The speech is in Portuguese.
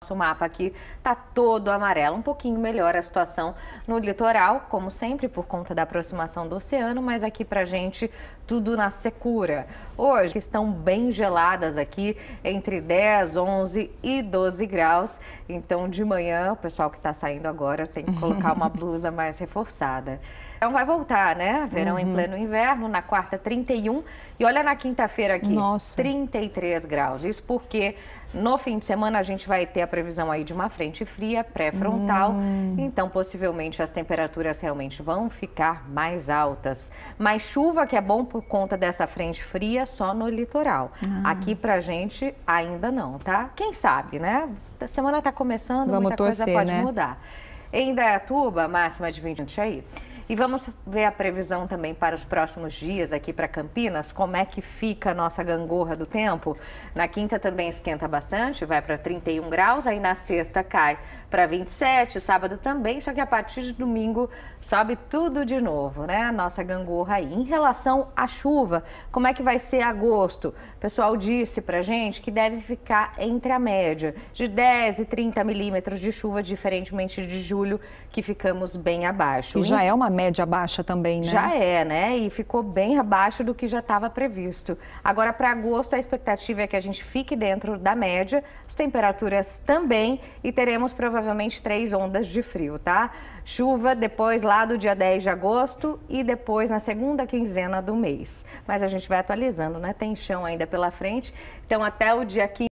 O mapa aqui está todo amarelo, um pouquinho melhor a situação no litoral, como sempre, por conta da aproximação do oceano, mas aqui pra gente tudo na secura. Hoje estão bem geladas aqui, entre 10, 11 e 12 graus, então de manhã o pessoal que está saindo agora tem que colocar uma blusa mais reforçada. Então vai voltar, né? Verão em pleno inverno, na quarta 31 e olha na quinta-feira aqui, Nossa. 33 graus. Isso porque no fim de semana a gente vai ter a previsão aí de uma frente fria pré-frontal, então possivelmente as temperaturas realmente vão ficar mais altas. Mas chuva que é bom por conta dessa frente fria só no litoral. Aqui pra gente ainda não, tá? Quem sabe, né? A semana tá começando, Vamos muita coisa torcer, pode né? mudar. Em Indaiatuba, máxima de 20 aí. E vamos ver a previsão também para os próximos dias aqui para Campinas, como é que fica a nossa gangorra do tempo. Na quinta também esquenta bastante, vai para 31 graus, aí na sexta cai para 27, sábado também, só que a partir de domingo sobe tudo de novo, né? A nossa gangorra aí. Em relação à chuva, como é que vai ser agosto? O pessoal disse pra gente que deve ficar entre a média de 10 e 30 milímetros de chuva, diferentemente de julho, que ficamos bem abaixo. E já é uma média baixa também, né? Já é, né? E ficou bem abaixo do que já estava previsto. Agora, para agosto, a expectativa é que a gente fique dentro da média, as temperaturas também, e teremos provavelmente 3 ondas de frio, tá? Chuva depois lá do dia 10 de agosto e depois na segunda quinzena do mês. Mas a gente vai atualizando, né? Tem chão ainda pela frente, então até o dia 15.